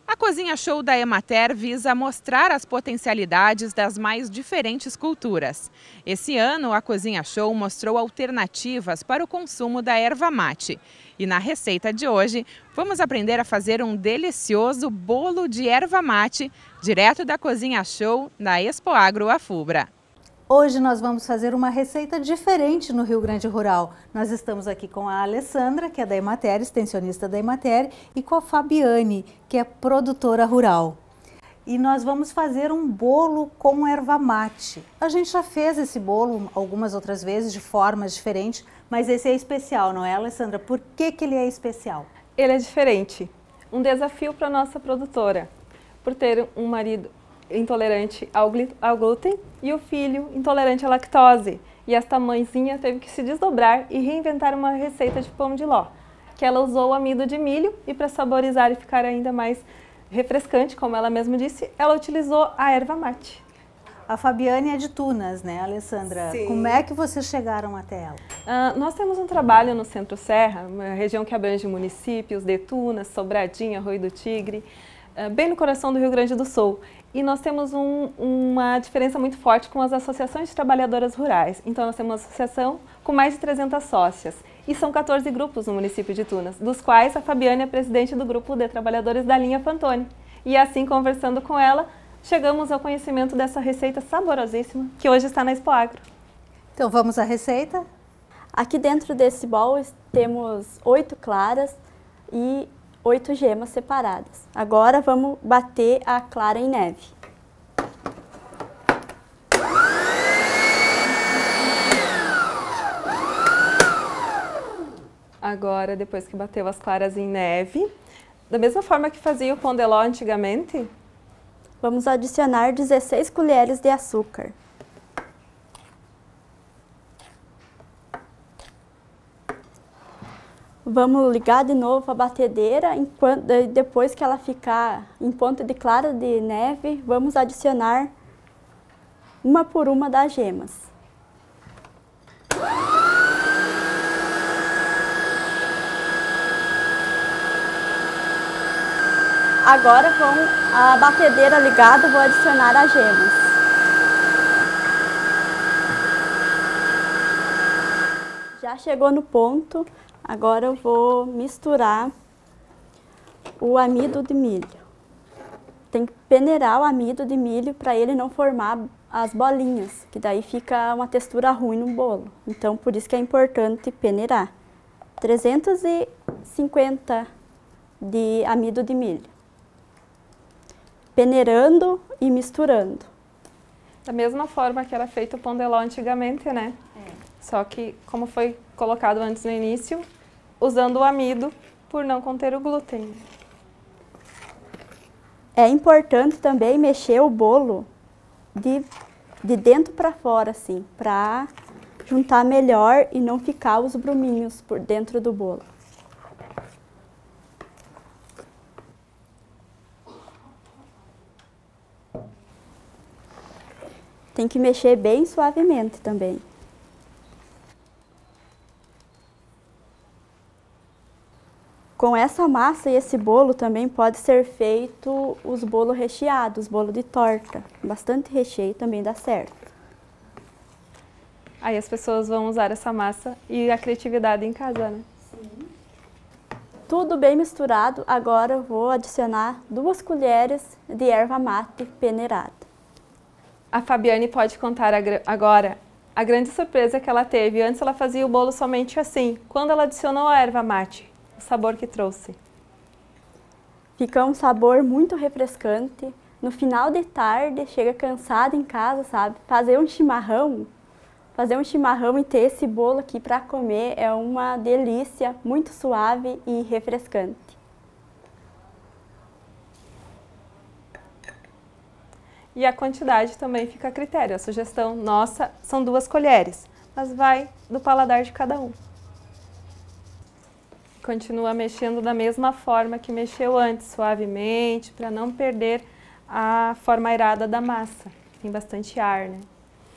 A Cozinha Show da Emater visa mostrar as potencialidades das mais diferentes culturas. Esse ano, a Cozinha Show mostrou alternativas para o consumo da erva mate. E na receita de hoje, vamos aprender a fazer um delicioso bolo de erva mate, direto da Cozinha Show da Expoagro Afubra. Hoje nós vamos fazer uma receita diferente no Rio Grande Rural. Nós estamos aqui com a Alessandra, que é da Emater, extensionista da Emater, e com a Fabiane, que é produtora rural. E nós vamos fazer um bolo com erva mate. A gente já fez esse bolo algumas outras vezes, de formas diferentes, mas esse é especial, não é, Alessandra? Por que ele é especial? Ele é diferente. Um desafio para a nossa produtora, por ter um marido intolerante ao glúten e o filho intolerante à lactose. E esta mãezinha teve que se desdobrar e reinventar uma receita de pão de ló, que ela usou o amido de milho e para saborizar e ficar ainda mais refrescante, como ela mesma disse, ela utilizou a erva mate. A Fabiane é de Tunas, né, Alessandra? Sim. Como é que vocês chegaram até ela? Nós temos um trabalho no Centro-Serra, uma região que abrange municípios de Tunas, Sobradinho, Arroio do Tigre, bem no coração do Rio Grande do Sul. E nós temos uma diferença muito forte com as associações de trabalhadoras rurais. Então nós temos uma associação com mais de 300 sócias. E são 14 grupos no município de Tunas, dos quais a Fabiane é presidente do grupo de trabalhadores da linha Pantone. E assim, conversando com ela, chegamos ao conhecimento dessa receita saborosíssima que hoje está na Expoagro. Então vamos à receita? Aqui dentro desse bowl temos 8 claras e 8 gemas separadas. Agora vamos bater a clara em neve. Agora, depois que bateu as claras em neve, da mesma forma que fazia o pão de ló antigamente, vamos adicionar 16 colheres de açúcar. Vamos ligar de novo a batedeira, depois que ela ficar em ponto de clara de neve, vamos adicionar uma por uma das gemas. Agora, com a batedeira ligada, vou adicionar as gemas. Já chegou no ponto. Agora eu vou misturar o amido de milho. Tem que peneirar o amido de milho para ele não formar as bolinhas, que daí fica uma textura ruim no bolo. Então, por isso que é importante peneirar. 350 de amido de milho. Peneirando e misturando. da mesma forma que era feito o pão de ló antigamente, né? Só que, como foi colocado antes no início, usando o amido por não conter o glúten. É importante também mexer o bolo de dentro para fora, assim, para juntar melhor e não ficar os bruminhos por dentro do bolo. Tem que mexer bem suavemente também. Com essa massa e esse bolo também pode ser feito os bolos recheados, bolo de torta. Bastante recheio também dá certo. Aí as pessoas vão usar essa massa e a criatividade em casa, né? Sim. Tudo bem misturado, agora eu vou adicionar 2 colheres de erva mate peneirada. A Fabiane pode contar agora a grande surpresa que ela teve. Antes ela fazia o bolo somente assim. Quando ela adicionou a erva mate, o sabor que trouxe. Fica um sabor muito refrescante. No final de tarde, chega cansada em casa, sabe? Fazer um chimarrão e ter esse bolo aqui para comer é uma delícia, muito suave e refrescante. E a quantidade também fica a critério. A sugestão nossa são 2 colheres, mas vai do paladar de cada um. Continua mexendo da mesma forma que mexeu antes, suavemente, para não perder a forma airada da massa. Tem bastante ar, né?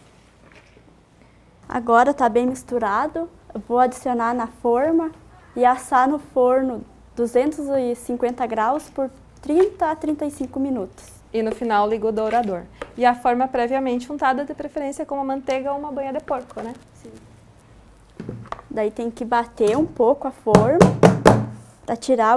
Agora está bem misturado, eu vou adicionar na forma e assar no forno 250 graus por 30 a 35 minutos. E no final liga o dourador. E a forma previamente untada, de preferência com uma manteiga ou uma banha de porco, né? Sim. Daí tem que bater um pouco a forma para tirar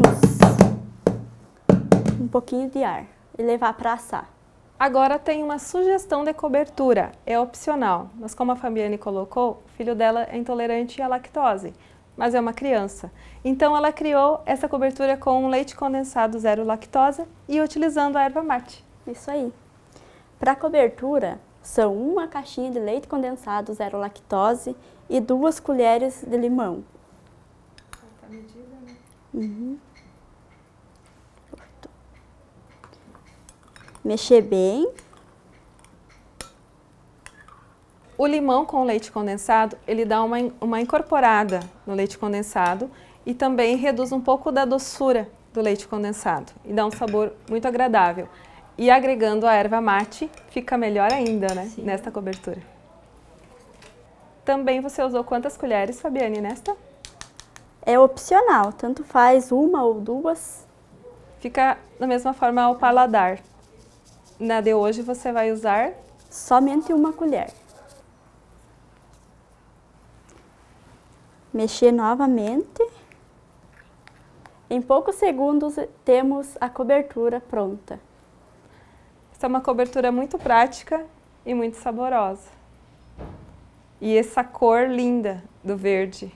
um pouquinho de ar e levar para assar. Agora tem uma sugestão de cobertura, é opcional, mas como a Fabiane colocou, o filho dela é intolerante à lactose, mas é uma criança. Então ela criou essa cobertura com leite condensado zero lactose e utilizando a erva mate. Isso aí. Para cobertura, são uma caixinha de leite condensado zero lactose e 2 colheres de limão. Tá medida, né? Uhum. Mexer bem. O limão com leite condensado, ele dá uma incorporada no leite condensado e também reduz um pouco da doçura do leite condensado e dá um sabor muito agradável. E agregando a erva mate, fica melhor ainda, né? Sim. Nesta cobertura. Também você usou quantas colheres, Fabiane, nesta? É opcional, tanto faz 1 ou 2. Fica da mesma forma ao paladar. Na de hoje você vai usar? Somente 1 colher. Mexer novamente. Em poucos segundos temos a cobertura pronta. Essa é uma cobertura muito prática e muito saborosa. E essa cor linda do verde.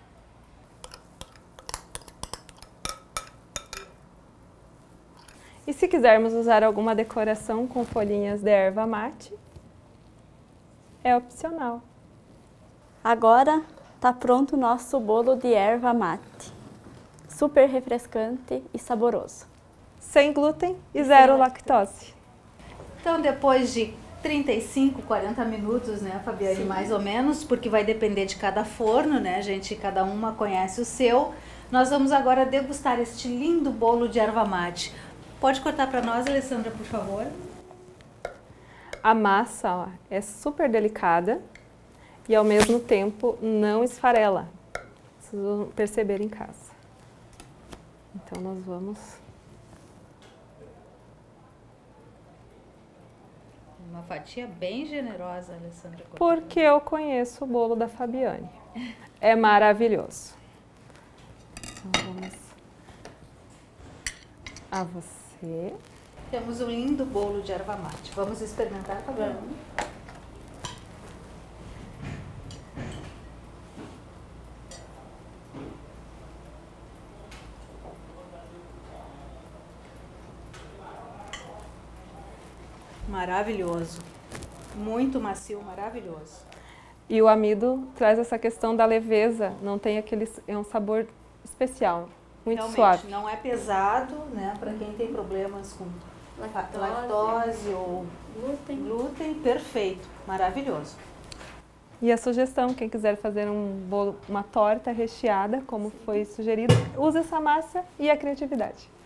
E se quisermos usar alguma decoração com folhinhas de erva mate, é opcional. Agora está pronto o nosso bolo de erva mate. Super refrescante e saboroso. Sem glúten e zero lactose. Então, depois de 35, 40 minutos, né, Fabiane, sim, mais ou menos, porque vai depender de cada forno, né, gente, cada uma conhece o seu. Nós vamos agora degustar este lindo bolo de erva mate. Pode cortar para nós, Alessandra, por favor? A massa, ó, é super delicada e ao mesmo tempo não esfarela. Vocês vão perceber em casa. Então nós vamos... Uma fatia bem generosa, Alessandra. Porque eu conheço o bolo da Fabiane. É maravilhoso. Então vamos a você. Temos um lindo bolo de erva mate. Vamos experimentar, Fabiane? Maravilhoso. Muito macio, maravilhoso. E o amido traz essa questão da leveza, não tem aquele... é um sabor especial, muito realmente, suave. Não é pesado, né, para quem tem problemas com lactose ou glúten, perfeito, maravilhoso. E a sugestão, quem quiser fazer um bolo, uma torta recheada, como foi sugerido, use essa massa e a criatividade.